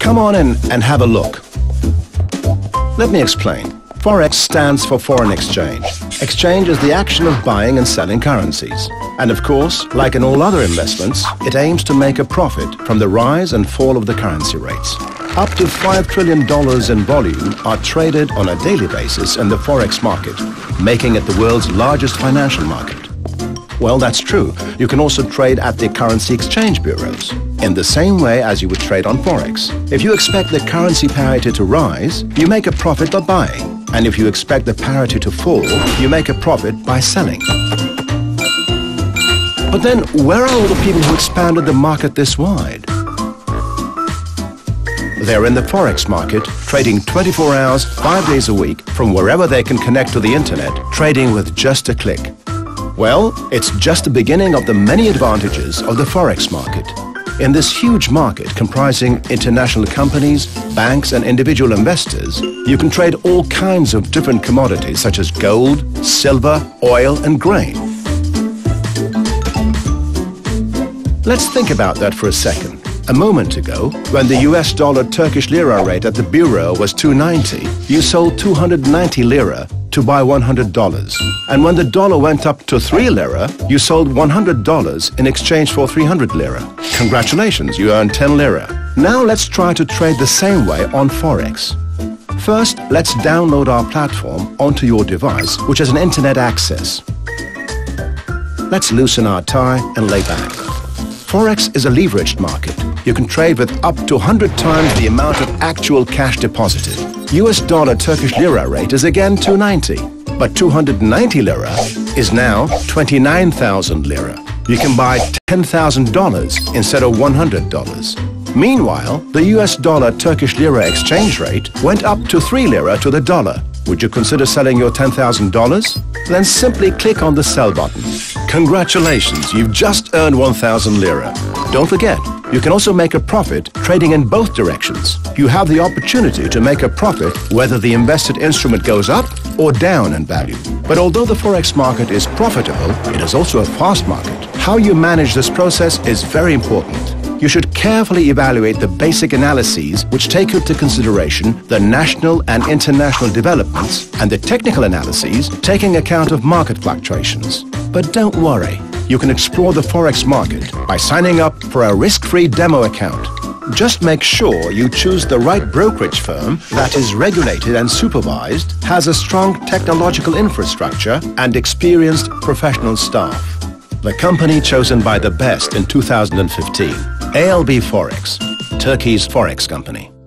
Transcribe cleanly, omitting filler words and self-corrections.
Come on in and have a look. Let me explain. Forex stands for foreign exchange. Exchange is the action of buying and selling currencies. And of course, like in all other investments, it aims to make a profit from the rise and fall of the currency rates. Up to $5 trillion in volume are traded on a daily basis in the Forex market, making it the world's largest financial market. Well, that's true. You can also trade at the currency exchange bureaus, in the same way as you would trade on Forex. If you expect the currency parity to rise, you make a profit by buying. And if you expect the parity to fall, you make a profit by selling. But then, where are all the people who expanded the market this wide? They're in the Forex market, trading 24 hours, 5 days a week, from wherever they can connect to the internet, trading with just a click. Well, it's just the beginning of the many advantages of the Forex market. In this huge market comprising international companies, banks and individual investors, you can trade all kinds of different commodities such as gold, silver, oil and grain. Let's think about that for a second. A moment ago, when the US dollar Turkish lira rate at the bureau was 290, you sold 290 lira to buy $100. And when the dollar went up to 3 lira, you sold $100 in exchange for 300 lira. Congratulations, you earned 10 lira. Now let's try to trade the same way on Forex. First, let's download our platform onto your device, which has an internet access. Let's loosen our tie and lay back. Forex is a leveraged market. You can trade with up to 100 times the amount of actual cash deposited. US dollar Turkish lira rate is again 290, but 290 lira is now 29,000 lira. You can buy $10,000 instead of $100. Meanwhile, the US dollar Turkish lira exchange rate went up to 3 lira to the dollar. Would you consider selling your $10,000? Then simply click on the sell button. Congratulations, you've just earned 1,000 lira. Don't forget, you can also make a profit trading in both directions. You have the opportunity to make a profit whether the invested instrument goes up or down in value. But although the Forex market is profitable, it is also a fast market. How you manage this process is very important. You should carefully evaluate the basic analyses which take into consideration the national and international developments and the technical analyses taking account of market fluctuations. But don't worry, you can explore the Forex market by signing up for a risk-free demo account. Just make sure you choose the right brokerage firm that is regulated and supervised, has a strong technological infrastructure and experienced professional staff. The company chosen by the best in 2015, ALB Forex, Turkey's Forex company.